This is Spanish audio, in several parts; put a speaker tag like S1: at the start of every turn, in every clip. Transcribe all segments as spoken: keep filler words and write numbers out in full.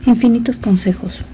S1: Infinitos consejos.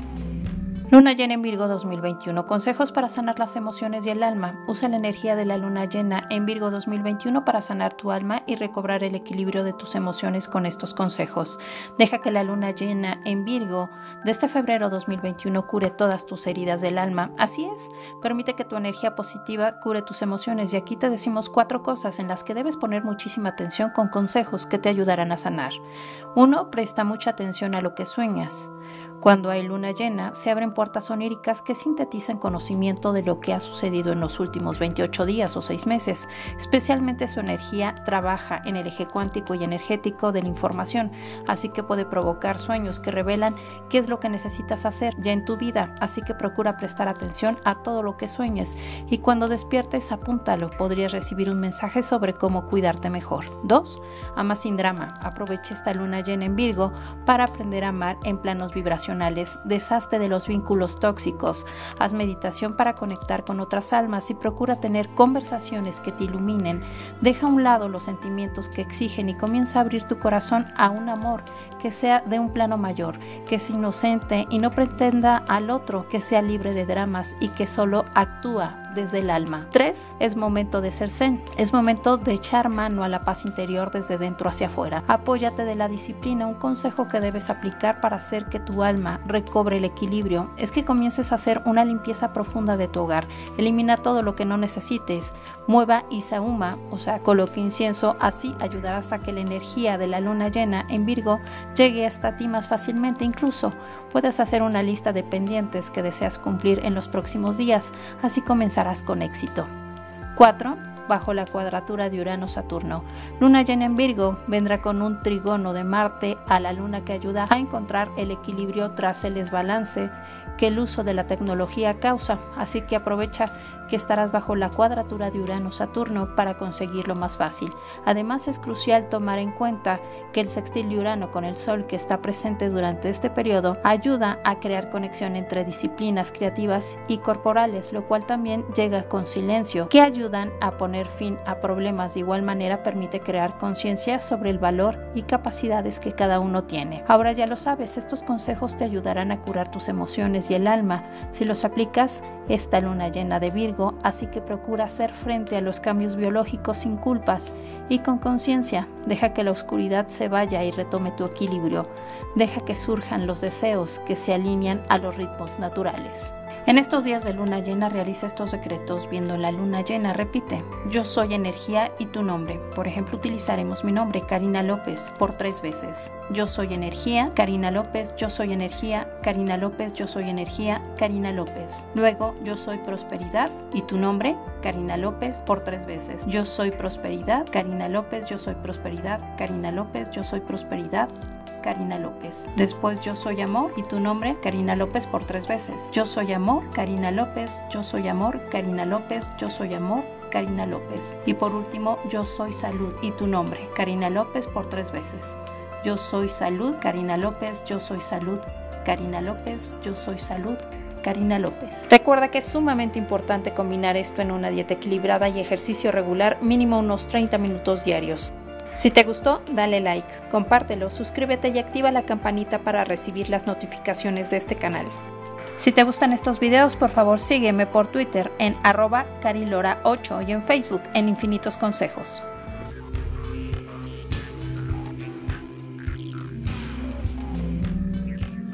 S2: Luna llena en Virgo dos mil veintiuno. Consejos para sanar las emociones y el alma. Usa la energía de la luna llena en Virgo dos mil veintiuno para sanar tu alma y recobrar el equilibrio de tus emociones con estos consejos. Deja que la luna llena en Virgo de este febrero dos mil veintiuno cure todas tus heridas del alma. Así es, permite que tu energía positiva cure tus emociones y aquí te decimos cuatro cosas en las que debes poner muchísima atención con consejos que te ayudarán a sanar. uno. Presta mucha atención a lo que sueñas. Cuando hay luna llena, se abren puertas oníricas que sintetizan conocimiento de lo que ha sucedido en los últimos veintiocho días o seis meses. Especialmente su energía trabaja en el eje cuántico y energético de la información, así que puede provocar sueños que revelan qué es lo que necesitas hacer ya en tu vida, así que procura prestar atención a todo lo que sueñes y cuando despiertes apúntalo, podrías recibir un mensaje sobre cómo cuidarte mejor. dos. Ama sin drama. Aprovecha esta luna llena en Virgo para aprender a amar en planos vibracionales. Deshazte de los vínculos tóxicos, haz meditación para conectar con otras almas y procura tener conversaciones que te iluminen. Deja a un lado los sentimientos que exigen y comienza a abrir tu corazón a un amor que sea de un plano mayor, que es inocente y no pretenda al otro, que sea libre de dramas y que solo actúa desde el alma. tres. Es momento de ser zen. Es momento de echar mano a la paz interior desde dentro hacia afuera. Apóyate de la disciplina. Un consejo que debes aplicar para hacer que tu alma recobre el equilibrio es que comiences a hacer una limpieza profunda de tu hogar. Elimina todo lo que no necesites. Mueva y sahuma, o sea, coloque incienso. Así ayudarás a que la energía de la luna llena en Virgo llegue hasta ti más fácilmente. Incluso puedes hacer una lista de pendientes que deseas cumplir en los próximos días. Así comenzarás con éxito. cuatro. Bajo la cuadratura de Urano-Saturno. Luna llena en Virgo vendrá con un trígono de Marte a la luna que ayuda a encontrar el equilibrio tras el desbalance que el uso de la tecnología causa, así que aprovecha que estarás bajo la cuadratura de Urano-Saturno para conseguirlo más fácil. Además es crucial tomar en cuenta que el sextil de Urano con el Sol que está presente durante este periodo ayuda a crear conexión entre disciplinas creativas y corporales, lo cual también llega con silencio, que ayudan a poner fin a problemas. De igual manera permite crear conciencia sobre el valor y capacidades que cada uno tiene. Ahora ya lo sabes, estos consejos te ayudarán a curar tus emociones y el alma si los aplicas esta luna llena de Virgo, así que procura hacer frente a los cambios biológicos sin culpas y con conciencia. Deja que la oscuridad se vaya y retome tu equilibrio. Deja que surjan los deseos que se alinean a los ritmos naturales. En estos días de luna llena realiza estos decretos viendo la luna llena. Repite: yo soy energía y tu nombre. Por ejemplo, utilizaremos mi nombre, Karina López, por tres veces. Yo soy energía, Karina López, yo soy energía, Karina López, yo soy energía, Karina López. Luego, yo soy prosperidad y tu nombre, Karina López, por tres veces. Yo soy prosperidad, Karina López, yo soy prosperidad, Karina López, yo soy prosperidad, Karina López. Después yo soy amor y tu nombre, Karina López, por tres veces. Yo soy amor, Karina López, yo soy amor, Karina López, yo soy amor, Karina López. Y por último, yo soy salud y tu nombre, Karina López, por tres veces. Yo soy salud, Karina López, yo soy salud, Karina López, yo soy salud, Karina López. Recuerda que es sumamente importante combinar esto en una dieta equilibrada y ejercicio regular, mínimo unos treinta minutos diarios. Si te gustó, dale like, compártelo, suscríbete y activa la campanita para recibir las notificaciones de este canal. Si te gustan estos videos, por favor sígueme por Twitter en arroba carilora ocho y en Facebook en Infinitos Consejos.